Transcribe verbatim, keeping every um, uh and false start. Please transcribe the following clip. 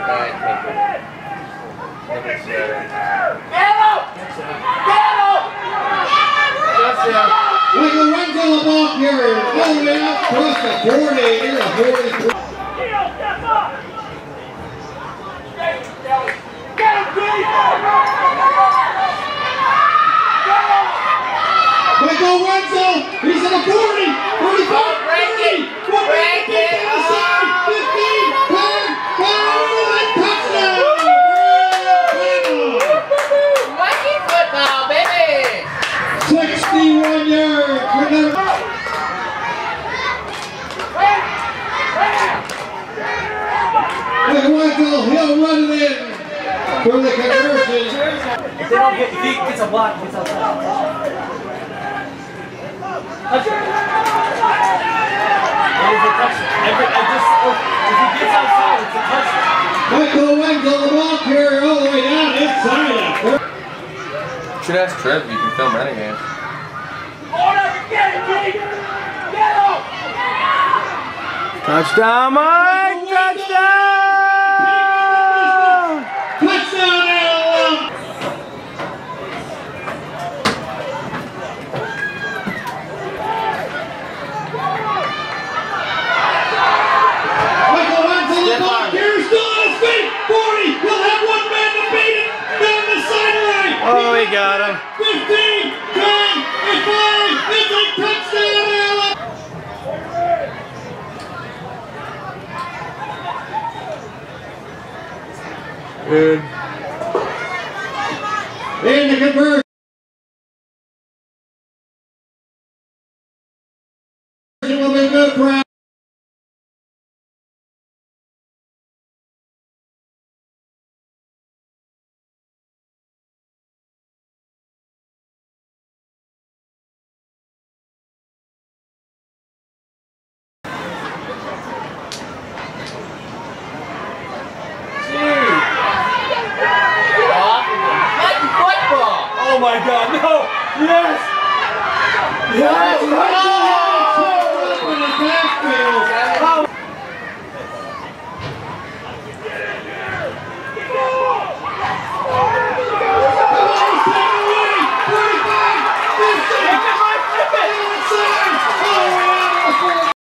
Michael Wenzel, the ball carrier, all the way up across the forty, near the forty. Michael Wenzel, he's at the forty, forty-five, thirty, break it, fifteen, ten, five, touchdown! Lucky football, baby! sixty-one yards for them. Michael Wenzel, he'll run it in for the conversion. If they don't get, if he gets a block, he gets outside. Touchdown. It is a touchdown. Every, I just, if he gets outside, it's a touchdown. Michael Wenzel, the ball carrier, all the way down inside it. Should ask Trev if you can film Renegade. Touchdown, Mike! Touchdown! Touchdown, Alabama! Michael Wenzel, the ball carrier, still on his feet. forty, he'll have one man to beat it. Down the sideline. Oh, he got him. fifteen, ten, and five. It's a touchdown, Alabama! Good. And the conversion will be good for Alabama. Oh my God, no! Yes! Yes!